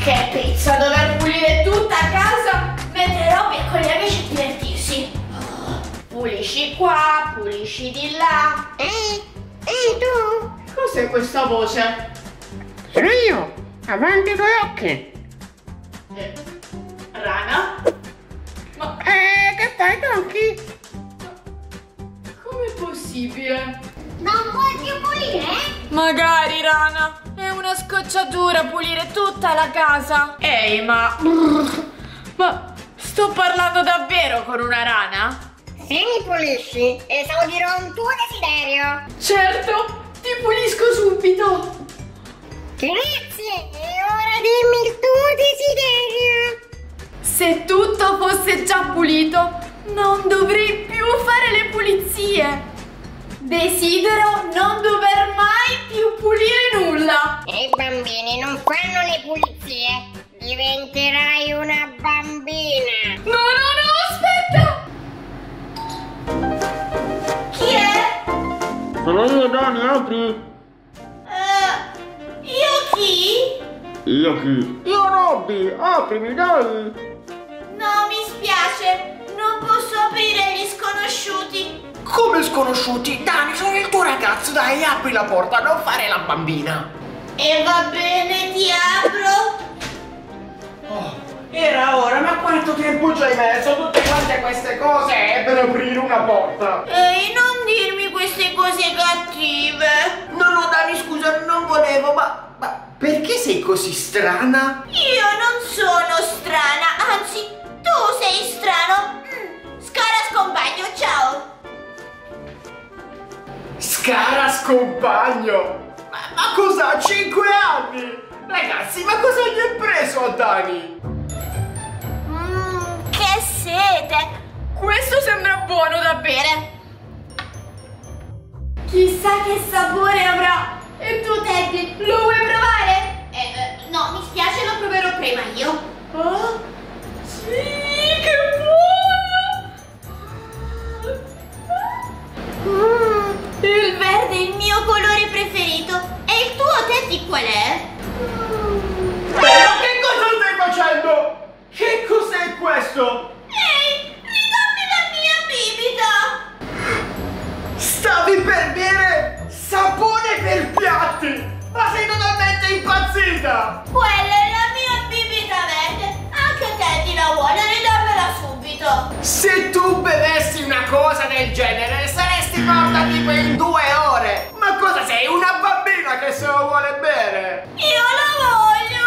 che pizza dover pulire tutta casa mentre Robby è con gli amici a divertirsi. Pulisci qua, pulisci di là. Tu? Cos'è questa voce? Sono io, avanti i tuoi occhi. Rana? Ma Che fai, Donkey? com'è possibile? Non vuoi più pulire? Magari, Rana. È una scocciatura pulire tutta la casa. Ehi, ma sto parlando davvero con una rana? Se mi pulisci, esaudirò un tuo desiderio. Certo, ti pulisco subito. Grazie, e ora dimmi il tuo desiderio. Se tutto fosse già pulito, non dovrei più fare le pulizie. Desidero non dover mai più pulire nulla. I bambini non fanno le pulizie. Diventerai una bambina. No, aspetta! Chi è? Sono io, Dani, apri. Io chi? Io chi? Io Robby, aprimi, dai. No, mi spiace, non posso aprire gli sconosciuti. Come sconosciuti? Dani, sono il tuo ragazzo, dai, apri la porta, non fare la bambina. E va bene, ti apro. Oh, era ora, ma quanto tempo ci hai messo? Tutte quante queste cose per aprire una porta. Ehi, non dirmi queste cose cattive. No, Dani, scusa, non volevo, ma perché sei così strana? Io non sono strana, anzi, tu sei strano. Scara scompagno, ciao. Scara scompagno! Ma cosa? 5 anni? Ragazzi, ma cosa gli è preso a Dani? Che sete. Questo sembra buono da bere. Chissà che sapore avrà. E tu, Teddy, lo vuoi provare? No, mi spiace, lo proverò prima io. Oh? Sì, che buono! Il verde è il mio colore preferito. E il tuo, Teddy, qual è? Ma che cosa stai facendo? Che cos'è questo? Ehi, ridammi la mia bibita! Stavi per bere sapone per piatti! Ma sei totalmente impazzita! Quella è la mia bibita verde. Anche Teddy la vuole, ridammela subito. Se tu bevessi una cosa del genere saresti morta tipo in 2 ore! Ma cosa sei? Una bambina che se lo vuole bere? Io la voglio.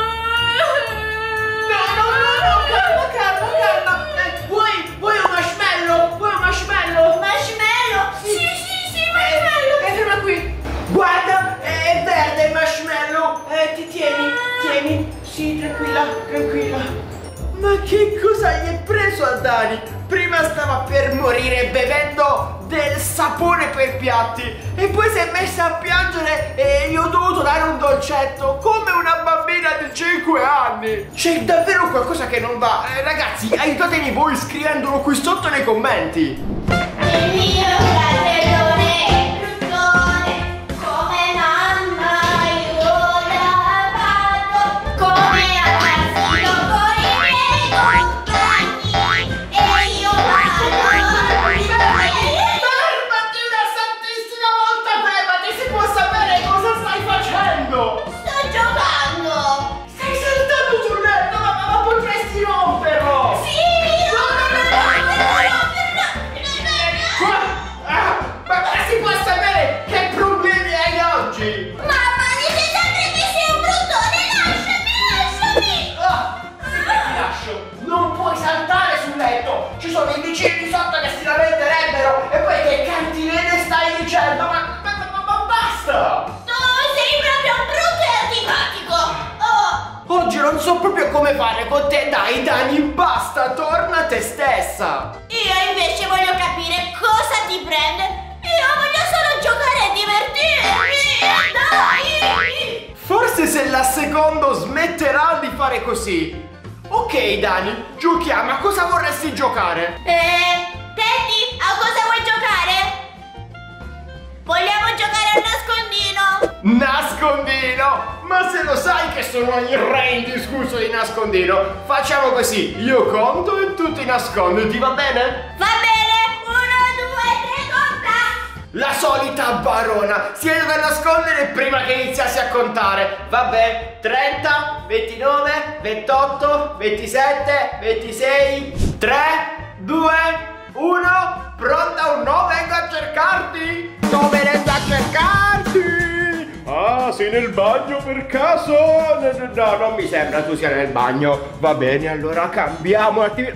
No, calma! Vuoi un marshmallow? Vuoi un marshmallow? Marshmallow? Sì, marshmallow. E ferma qui! Guarda, è verde il marshmallow! Ti tieni! Sì, tranquilla! Ma che cosa gli è preso a Dani? Prima stava per morire bevendo del sapone per piatti e poi si è messa a piangere e gli ho dovuto dare un dolcetto come una bambina di 5 anni. C'è davvero qualcosa che non va. Ragazzi, aiutatemi voi scrivendolo qui sotto nei commenti. Il mio fratellone è bruttone, come mamma io l'ho lavato, come assassino con i miei compagni, e io Fermati una santissima volta, fermati! Si può sapere cosa stai facendo? sto giocando. Stai saltando sul letto, ma potresti romperlo! Sì, Ma si può sapere che problemi hai oggi? mamma, dice sempre che sei un bruttone, lasciami. Sì che ti lascio! Non puoi saltare sul letto! Ci sono i vicini di sotto che si lamenterebbero! E poi che cantilene stai dicendo? Ma basta! Tu sei proprio brutto e antipatico. Oh. Oggi non so proprio come fare con te, dai Dani, basta, torna a te stessa! Io invece voglio capire cosa ti prende. Io voglio solo giocare e divertirmi. Dai! Forse se la secondo smetterà di fare così. Ok Dani, giochiamo, a cosa vorresti giocare? Teddy, a cosa vuoi giocare? Vogliamo giocare a nascondino? Nascondino! Ma se lo sai che sono il re indiscusso di nascondino, facciamo così, io conto e tu ti nascondi, ti va bene? Va bene, 1, 2, 3, conta! La solita barona, si deve nascondere prima che iniziassi a contare. Vabbè, 30, 29, 28, 27, 26, 3, 2, 1, pronta o no? Vengo a cercarti! Sto venendo a cercarti! Ah, sei nel bagno per caso? No, non mi sembra tu sia nel bagno. Va bene, allora cambiamo attività.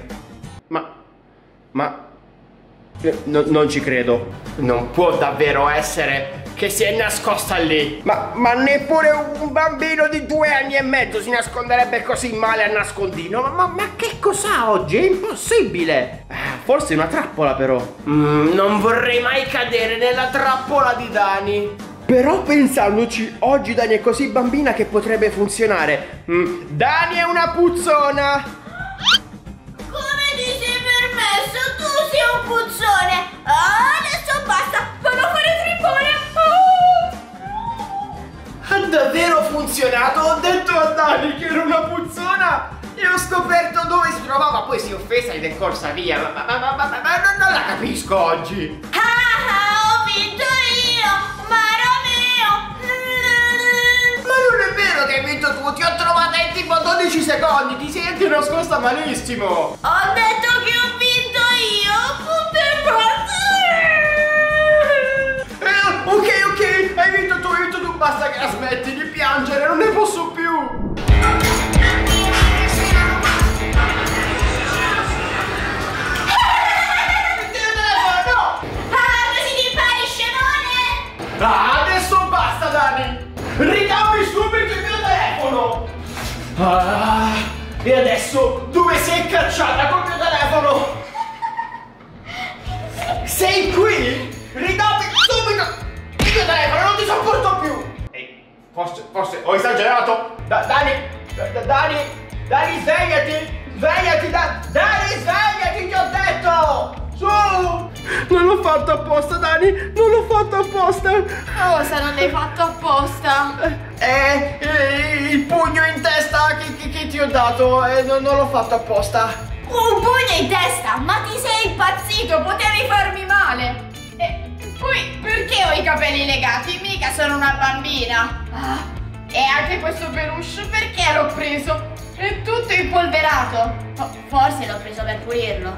Non ci credo. Non può davvero essere che si è nascosta lì. Ma neppure un bambino di 2 anni e mezzo si nasconderebbe così male a nascondino. Ma che cos'ha oggi? È impossibile. Forse una trappola però. Non vorrei mai cadere nella trappola di Dani. Però pensandoci, oggi Dani è così bambina che potrebbe funzionare. Dani è una puzzona. Come ti sei permesso? Tu sei un puzzone! Adesso basta! Vado a fare tripone! Ha davvero funzionato? Ho detto a Dani che era una puzzona e ho scoperto dove si trovava. Poi si è offesa ed è corsa via. Ma non la capisco oggi. Ho vinto io! Ma non è vero che hai vinto tu, ti ho trovata in tipo 12 secondi, ti sei anche nascosta malissimo. Ho detto che ho vinto io, punto e basta. Ok, hai vinto tu, basta che la smetti di piangere, non ne posso più. Adesso basta, Dani! Ridammi subito il mio telefono! E adesso dove sei cacciata col mio telefono? Sei qui? Ridammi subito il mio telefono, non ti sopporto più! Forse ho esagerato! Dani, svegliati! Svegliati, Dani, svegliati, ti ho detto! Su! Non l'ho fatto apposta, Dani! Non l'ho fatto apposta! Cosa non l'hai fatto apposta? Il pugno in testa che ti ho dato, non l'ho fatto apposta. Un pugno in testa? Ma ti sei impazzito? Potevi farmi male! E poi perché ho i capelli legati? Mica sono una bambina! E anche questo peluche perché l'ho preso? È tutto impolverato! Forse l'ho preso per pulirlo.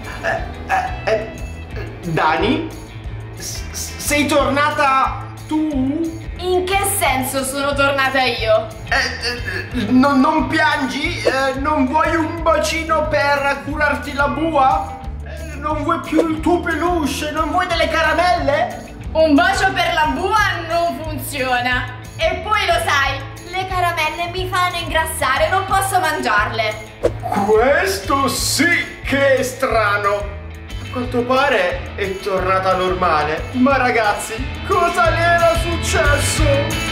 Dani? Sei tornata tu? In che senso sono tornata io? Non piangi? Non vuoi un bacino per curarti la bua? Non vuoi più il tuo peluche? Non vuoi delle caramelle? Un bacio per la bua non funziona. E poi lo sai, le caramelle mi fanno ingrassare, non posso mangiarle. Questo sì che è strano. A quanto pare è tornata normale. Ma ragazzi, cosa le era successo?